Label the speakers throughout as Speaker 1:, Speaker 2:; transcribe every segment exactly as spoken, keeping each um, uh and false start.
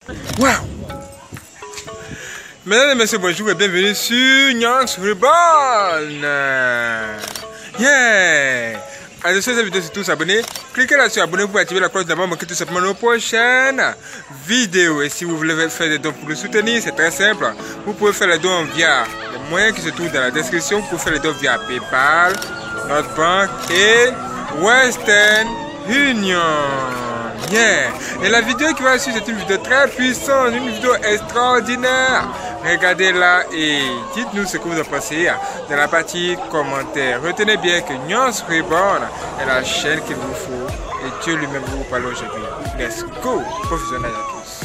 Speaker 1: Waouh! Mesdames et messieurs, bonjour et bienvenue sur Nyans Reborn. Yeah! Alors, si vous avez vidéo, tous abonnés, cliquez là sur abonner pour activer la cloche d'abord, manquer tout simplement nos prochaines vidéos. Et si vous voulez faire des dons pour le soutenir, c'est très simple. Vous pouvez faire les dons via les moyens qui se trouvent dans la description. Vous pouvez faire les dons via PayPal, notre banque et Western Union. Yeah. Et la vidéo qui va suivre, c'est une vidéo très puissante, une vidéo extraordinaire. Regardez-la et dites-nous ce que vous en pensez dans la partie commentaires. Retenez bien que Nyans Reborn est la chaîne qu'il vous faut et Dieu lui-même vous parle aujourd'hui. Let's go, professionnels à tous.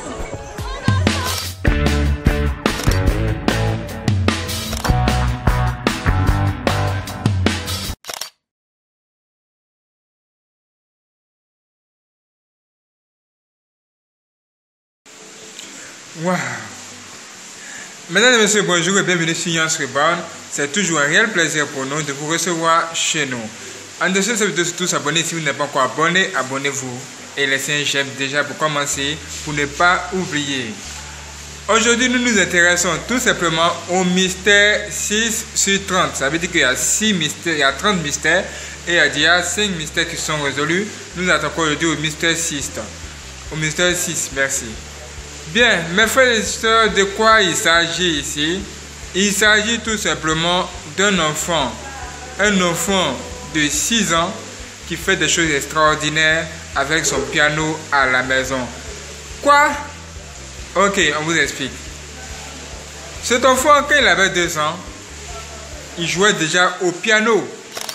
Speaker 1: Wow. Mesdames et messieurs, bonjour et bienvenue sur Nyans Reborn. C'est toujours un réel plaisir pour nous de vous recevoir chez nous. En dessous de cette vidéo, surtout s'abonner si vous n'êtes pas encore abonné, abonnez-vous et laissez un j'aime déjà pour commencer, pour ne pas oublier. Aujourd'hui, nous nous intéressons tout simplement au mystère six sur trente. Ça veut dire qu'il y a six mystères, il y a trente mystères et il y a cinq mystères qui sont résolus. Nous attaquons aujourd'hui au mystère six. Au mystère six, merci. Bien, mes frères et sœurs, de quoi il s'agit ici? Il s'agit tout simplement d'un enfant, un enfant de six ans qui fait des choses extraordinaires avec son piano à la maison. Quoi? Ok, on vous explique. Cet enfant, quand il avait deux ans, il jouait déjà au piano.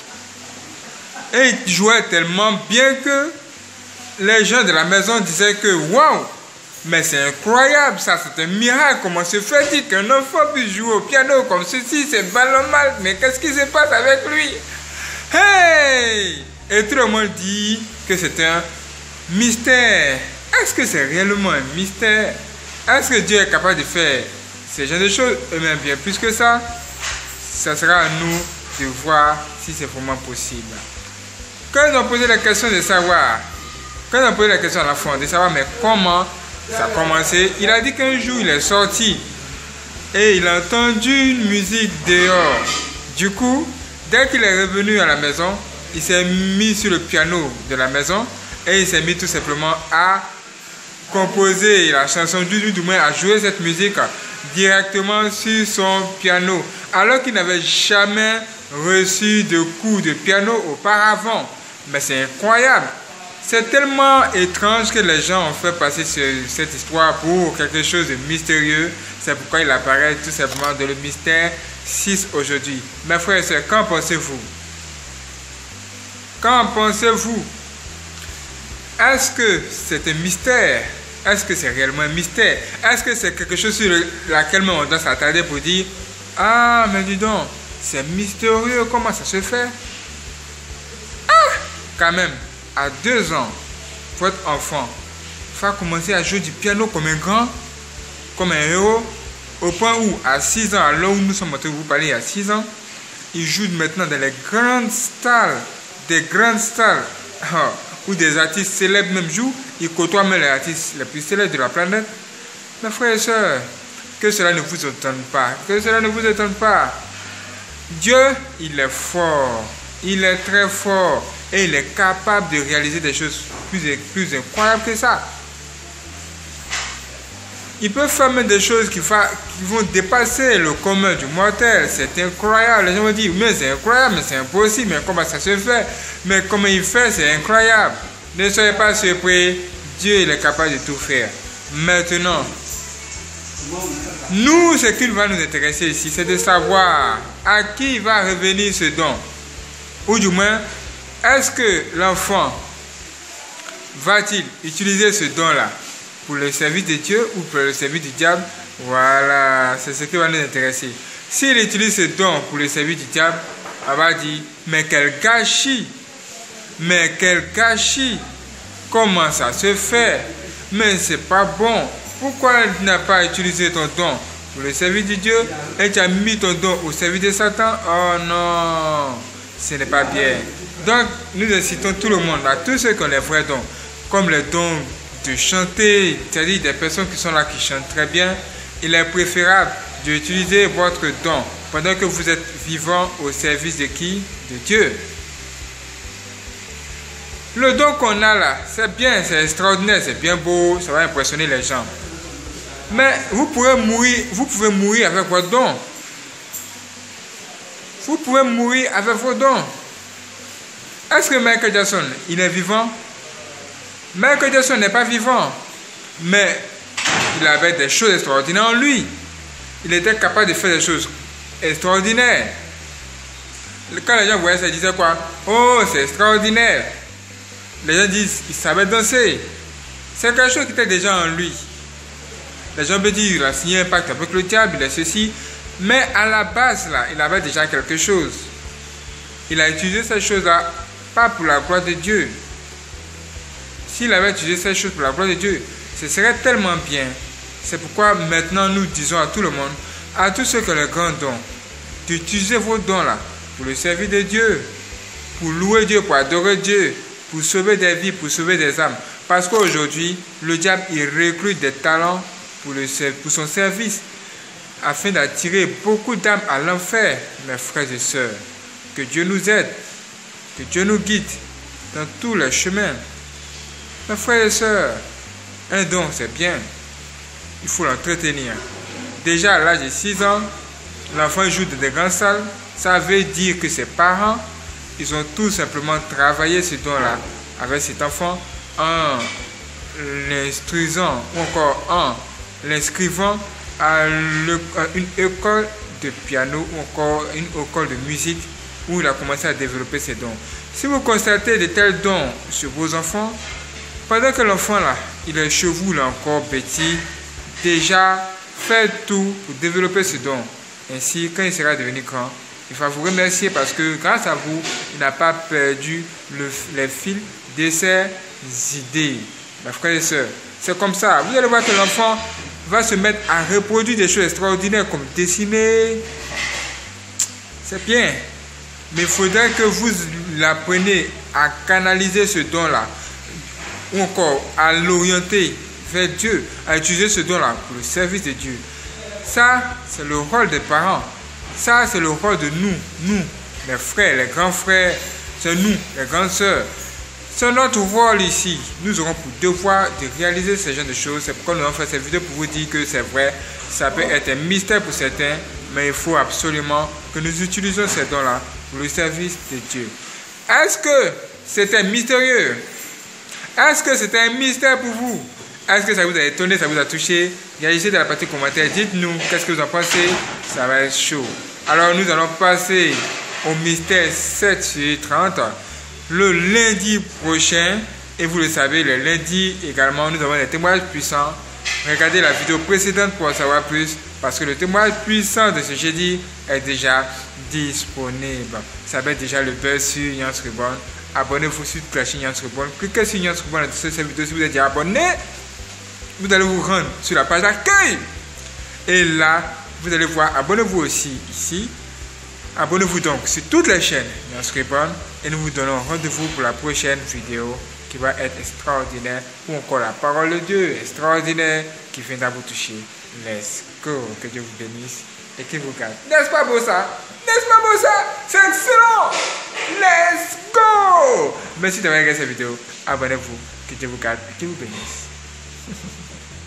Speaker 1: Et il jouait tellement bien que les gens de la maison disaient que waouh! Mais c'est incroyable, ça, c'est un miracle. Comment se fait-il qu'un enfant puisse jouer au piano comme ceci? C'est pas normal. Mais qu'est-ce qui se passe avec lui? Hey! Et tout le monde dit que c'est un mystère. Est-ce que c'est réellement un mystère? Est-ce que Dieu est capable de faire ce genre de choses? Et même bien plus que ça, ça sera à nous de voir si c'est vraiment possible. Quand ils ont posé la question de savoir, quand ils ont posé la question à l'enfant de savoir, mais comment ça a commencé, il a dit qu'un jour il est sorti et il a entendu une musique dehors. Du coup, dès qu'il est revenu à la maison, il s'est mis sur le piano de la maison et il s'est mis tout simplement à composer la chanson, du, du moins à jouer cette musique directement sur son piano, alors qu'il n'avait jamais reçu de cours de piano auparavant. Mais c'est incroyable. C'est tellement étrange que les gens ont fait passer ce, cette histoire pour quelque chose de mystérieux. C'est pourquoi il apparaît tout simplement dans le mystère six aujourd'hui. Mes frères et sœurs, qu'en pensez-vous? Qu'en pensez-vous? Est-ce que c'est un mystère? Est-ce que c'est réellement un mystère? Est-ce que c'est quelque chose sur laquelle on doit s'attarder pour dire ah, mais dis donc, c'est mystérieux, comment ça se fait? Ah, quand même. À deux ans, votre enfant va commencer à jouer du piano comme un grand, comme un héros, au point où, à six ans, à l'heure où nous sommes en train de vous parler, à six ans, il joue maintenant dans les grandes stars, des grandes stars, où des artistes célèbres même jouent, il côtoie même les artistes les plus célèbres de la planète. Mes frères et sœurs, que cela ne vous étonne pas, que cela ne vous étonne pas. Dieu, il est fort, il est très fort. Et il est capable de réaliser des choses plus, plus incroyables que ça. Il peut faire même des choses qui, fa, qui vont dépasser le commun du mortel. C'est incroyable. Les gens vont dire, mais c'est incroyable, mais c'est impossible. Mais comment ça se fait? Mais comment il fait, c'est incroyable. Ne soyez pas surpris. Dieu, il est capable de tout faire. Maintenant, nous, ce qu'il va nous intéresser ici, c'est de savoir à qui va revenir ce don. Ou du moins, est-ce que l'enfant va-t-il utiliser ce don-là pour le service de Dieu ou pour le service du diable? Voilà, c'est ce qui va nous intéresser. S'il utilise ce don pour le service du diable, on va dire, mais quel gâchis! Mais quel gâchis! Comment ça se fait? Mais c'est pas bon. Pourquoi tu n'as pas utilisé ton don pour le service de Dieu et tu as mis ton don au service de Satan? Oh non, ce n'est pas bien. Donc, nous incitons tout le monde, à tous ceux qui ont les vrais dons, comme les dons de chanter, c'est-à-dire des personnes qui sont là, qui chantent très bien, il est préférable d'utiliser votre don pendant que vous êtes vivant au service de qui? De Dieu. Le don qu'on a là, c'est bien, c'est extraordinaire, c'est bien beau, ça va impressionner les gens. Mais vous pouvez mourir, vous pouvez mourir avec votre don. Vous pouvez mourir avec vos dons. Est-ce que Michael Jackson, il est vivant? Michael Jackson n'est pas vivant, mais il avait des choses extraordinaires en lui. Il était capable de faire des choses extraordinaires. Quand les gens voyaient ça, ils disaient quoi? Oh, c'est extraordinaire. Les gens disent, il savait danser. C'est quelque chose qui était déjà en lui. Les gens me disent, il a signé un pacte avec le diable, il a ceci. Mais à la base, là, il avait déjà quelque chose. Il a utilisé ces choses-là, pas pour la gloire de Dieu. S'il avait utilisé ces choses pour la gloire de Dieu, ce serait tellement bien. C'est pourquoi maintenant nous disons à tout le monde, à tous ceux qui ont le grand don, d'utiliser vos dons-là pour le service de Dieu, pour louer Dieu, pour adorer Dieu, pour sauver des vies, pour sauver des âmes. Parce qu'aujourd'hui, le diable, il recrute des talents pour, le, pour son service, afin d'attirer beaucoup d'âmes à l'enfer, mes frères et sœurs. Que Dieu nous aide, que Dieu nous guide dans tous les chemins. Mes frères et sœurs, un don, c'est bien. Il faut l'entretenir. Déjà à l'âge de six ans, l'enfant joue dans des grandes salles. Ça veut dire que ses parents, ils ont tout simplement travaillé ce don-là avec cet enfant en l'instruisant ou encore en l'inscrivant à, le, à une école de piano ou encore une école de musique où il a commencé à développer ses dons. Si vous constatez de tels dons sur vos enfants, pendant que l'enfant là, il est chevelu, il est encore petit, déjà faites tout pour développer ce don. Ainsi, quand il sera devenu grand, il va vous remercier parce que grâce à vous, il n'a pas perdu le, les fils de ses idées. Mes frères et sœurs, c'est comme ça. Vous allez voir que l'enfant va se mettre à reproduire des choses extraordinaires comme dessiner. C'est bien. Mais il faudrait que vous l'appreniez à canaliser ce don-là. Ou encore à l'orienter vers Dieu, à utiliser ce don-là pour le service de Dieu. Ça, c'est le rôle des parents. Ça, c'est le rôle de nous, nous, les frères, les grands frères. C'est nous, les grandes sœurs. C'est notre rôle ici. Nous aurons pour devoir de réaliser ce genre de choses. C'est pourquoi nous avons fait cette vidéo pour vous dire que c'est vrai. Ça peut être un mystère pour certains, mais il faut absolument que nous utilisions ces dons-là pour le service de Dieu. Est-ce que c'était mystérieux? Est-ce que c'était un mystère pour vous? Est-ce que ça vous a étonné, ça vous a touché? Réagissez dans la partie commentaire. Dites-nous qu'est-ce que vous en pensez. Ça va être chaud. Alors nous allons passer au mystère sept sur trente le lundi prochain. Et vous le savez, le lundi également, nous avons des témoignages puissants. Regardez la vidéo précédente pour en savoir plus. Parce que le témoignage puissant de ce jeudi est déjà disponible. Ça va être déjà le buzz sur Nyans Reborn. Abonnez-vous sur Clashy Nyans Reborn. Cliquez sur Nyans Reborn dans cette vidéo si vous êtes déjà abonné. Vous allez vous rendre sur la page d'accueil. Et là, vous allez voir, abonnez-vous aussi ici. Abonnez-vous donc sur toutes les chaînes Nyans Reborn. Et nous vous donnons rendez-vous pour la prochaine vidéo qui va être extraordinaire. Ou encore la parole de Dieu extraordinaire qui viendra vous toucher. Let's go. Que Dieu vous bénisse et qu'il vous garde. N'est-ce pas beau ça? N'est-ce pas beau ça? C'est excellent. Let's go. Merci d'avoir regardé cette vidéo. Abonnez-vous. Que Dieu vous garde et qu'il vous bénisse.